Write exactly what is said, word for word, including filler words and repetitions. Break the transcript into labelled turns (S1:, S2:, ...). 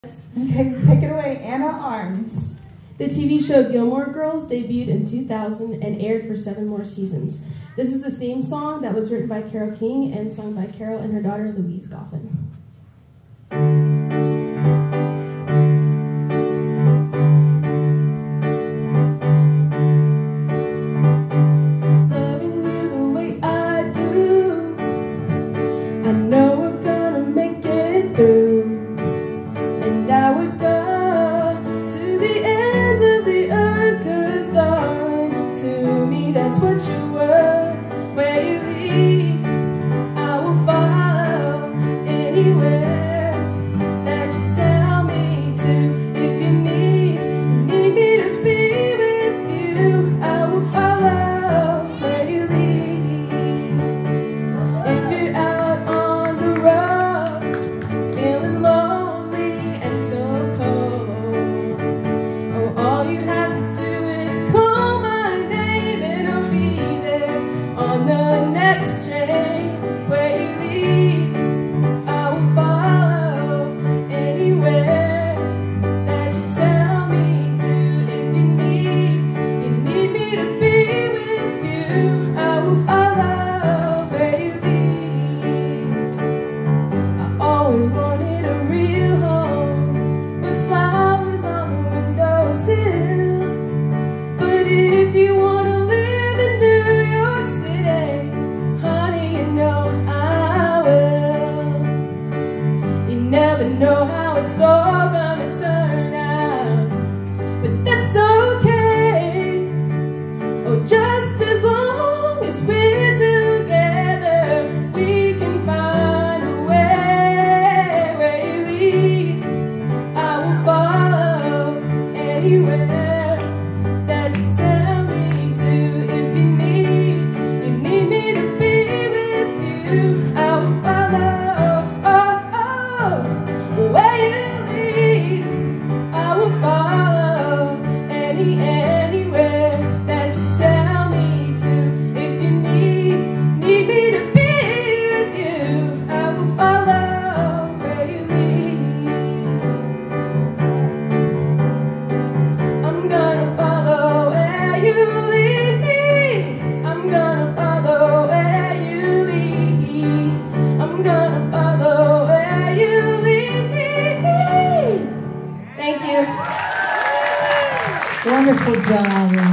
S1: Okay, take it away, Anna Arms.
S2: The T V show Gilmore Girls debuted in two thousand and aired for seven more seasons. This is the theme song that was written by Carole King and sung by Carol and her daughter Louise Goffin. Loving you the way I do, I know we're gonna make it through. And I would go to the ends of the earth, 'cause darling, to me that's what you were. Where you lead, I will follow anywhere that you tell me to. If you need, you need me to be with you, I will follow where you lead. If you're out on the road, feeling lonely and so cold, oh, all you have to do is call my name and I'll be there on the next train. Where you lead, I will follow anywhere that you tell me to. If you need, you need me to be with you, I will follow where you lead. I always wanted a real home with flowers on the windowsill. But if you want to live in New York City, honey, you know I will. You never know how it's all gonna turn out, but that's okay. Oh, just as long as we're together, we can find a way. Where you lead, I will follow anywhere that you tell me to. If you need, you need me to be with you, I will follow. Oh, oh, where you lead, I will follow any, anywhere that you tell me to. If you need, need me to be with you, I will follow where you lead. I'm gonna follow where you lead. I'm gonna follow where you lead. I'm gonna follow where you lead. Thank you.
S1: Wonderful job.